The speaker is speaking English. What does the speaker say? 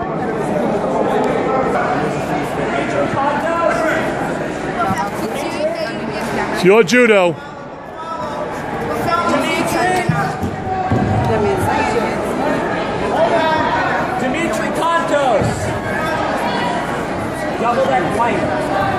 It's your judo. Dimitri Contos. Double that white.